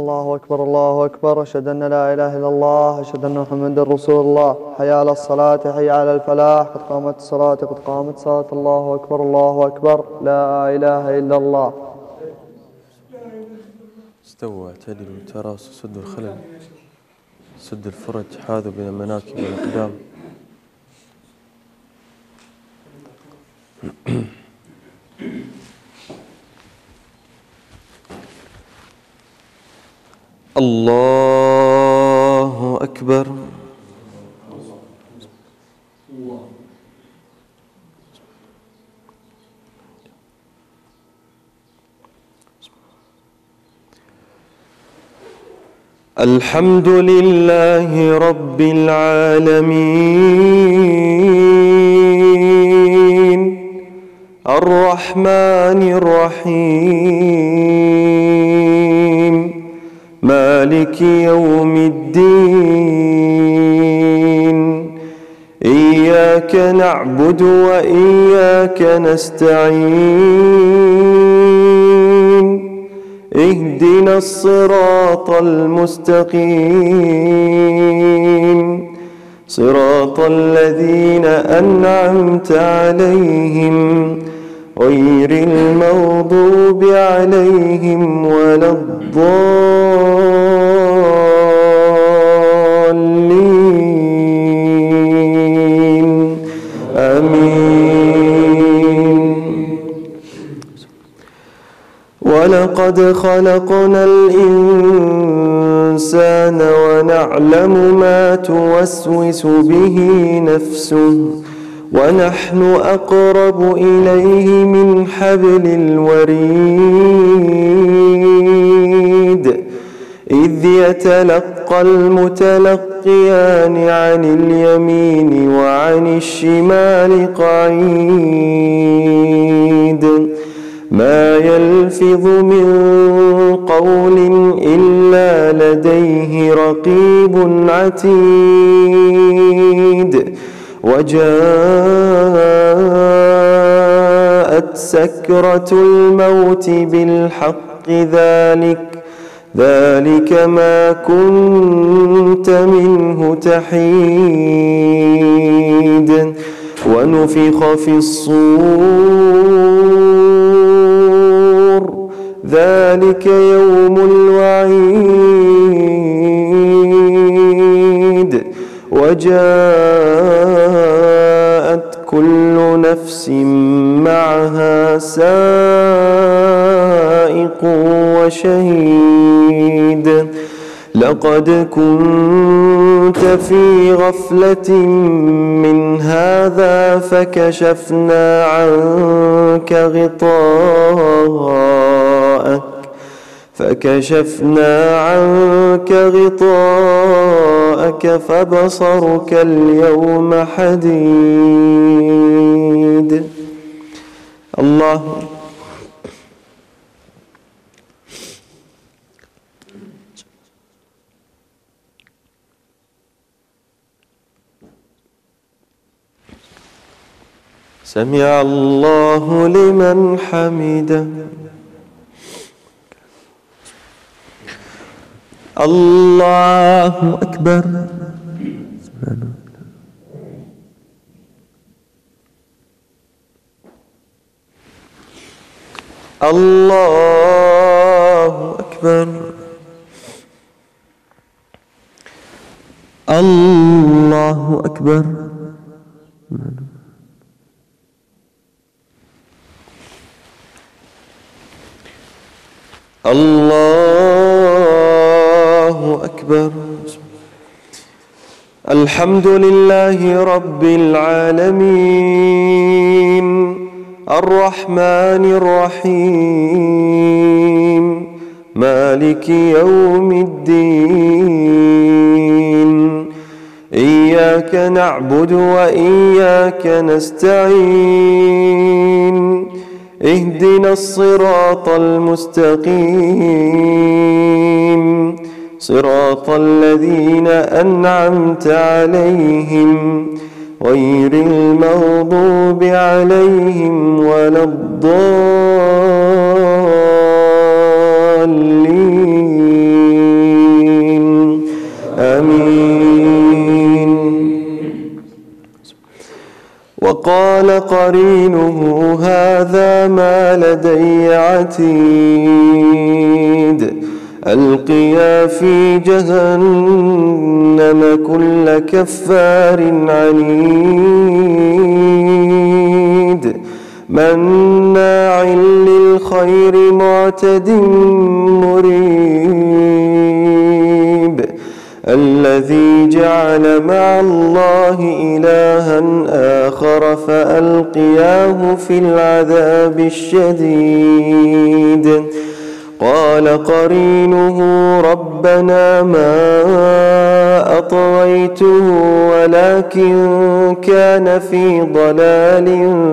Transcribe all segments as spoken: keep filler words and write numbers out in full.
الله أكبر الله أكبر، أشهد أن لا إله إلا الله، أشهد أن محمدا رسول الله. حي على الصلاة، حي على الفلاح، قد قامت الصلاة، قد قامت الصلاة. الله أكبر الله أكبر، لا إله إلا الله. استووا اعتدلوا تراصوا سدوا الخلل سد الفرج حاذوا بين المناكب والأقدام. الله أكبر. الحمد لله رب العالمين الرحمن الرحيم مالك يوم الدين. إياك نعبد وإياك نستعين. اهدنا الصراط المستقيم صراط الذين أنعمت عليهم غير المغضوب عليهم ولا الضالين. آمين. ولقد خلقنا الإنسان ونعلم ما توسوس به نفسه ونحن أقرب إليه من حبل الوريد. إذ يتلقى المتلقيان عن اليمين وعن الشمال قعيد. ما يلفظ من قول إلا لديه رقيب عتيد. وجاءت سكرة الموت بالحق ذلك ذلك ما كنت منه تحيد. ونفخ في الصور ذلك يوم الوعيد. وجاءت كل نفس معها سائق وشهيد. لقد كنت في غفلة من هذا فكشفنا عنك غطاءك فكشفنا عنك غطاءك فبصرك اليوم حديد. الله. سمع الله لمن حمده. الله أكبر. الله أكبر. الله أكبر. الله أكبر. الحمد لله رب العالمين الرحمن الرحيم مالك يوم الدين. إياك نعبد وإياك نستعين. اهدنا الصراط المستقيم صراط الذين أنعمت عليهم غير المغضوب عليهم ولا الضالين. وقال قرينه هذا ما لدي عتيد ألقيا في جهنم كل كفار عنيد مناع للخير معتد مريب الذي جعل مع الله إلها آخر فألقياه في العذاب الشديد قال قرينه ربنا ما أطغيته ولكن كان في ضلال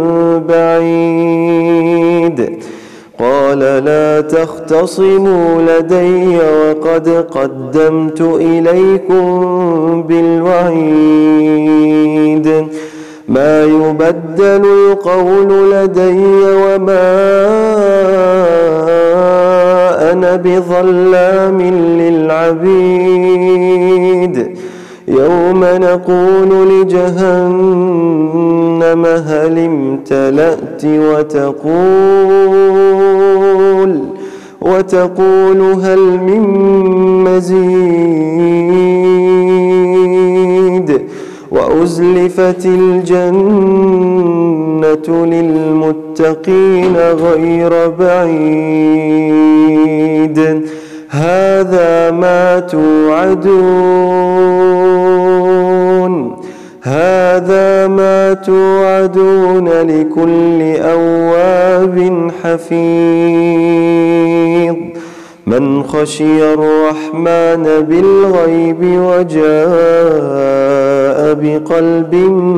بعيد قال لا تختصموا لدي وقد قدمت إليكم بالوعيد ما يبدل القول لدي وما أنا بظلام للعبيد يوم نقول لجهنم هل امتلأت وتقول وتقول هل من مزيد وأزلفت الجنة للمتقين غير بعيد هذا ما توعدون هذا ما توعدون لكل أواب حفيظ من خشي الرحمن بالغيب وجاء بقلب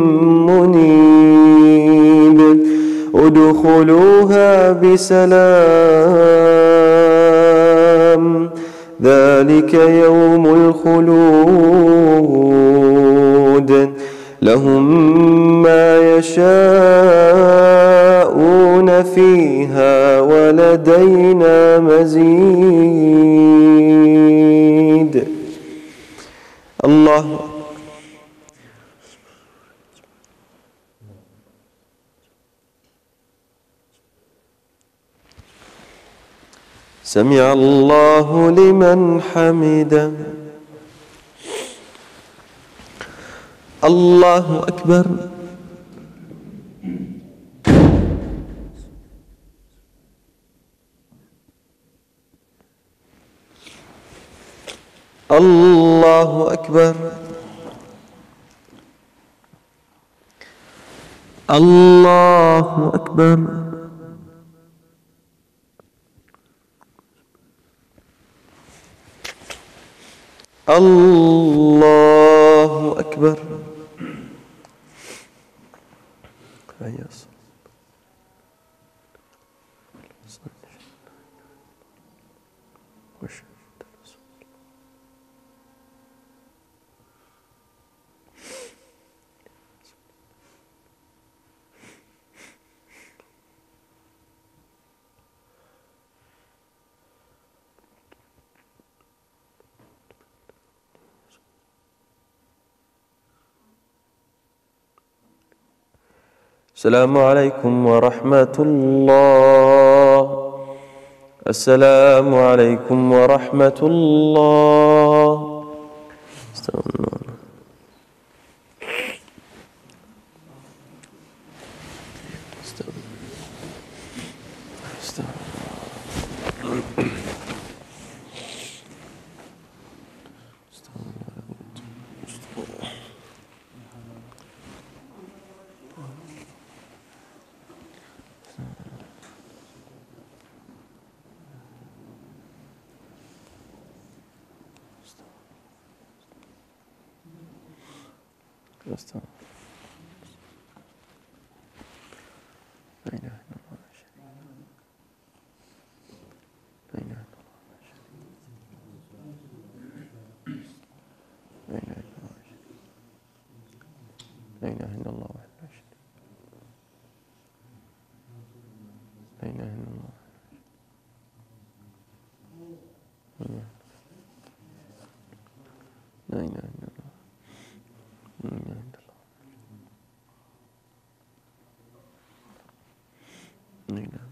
منيب ادخلوها بسلام ذلك يوم الخلود لهم ما يشاءون فيها ولدينا مزيد. الله سمع الله لمن حمده. الله أكبر. الله أكبر. الله أكبر. الله أكبر. السلام عليكم ورحمة الله. السلام عليكم ورحمة الله. استغفر الله. لا إله إلا الله وحده لا شريك له. لا إله إلا الله. لا إله إلا الله. لا إله إلا الله. نعم.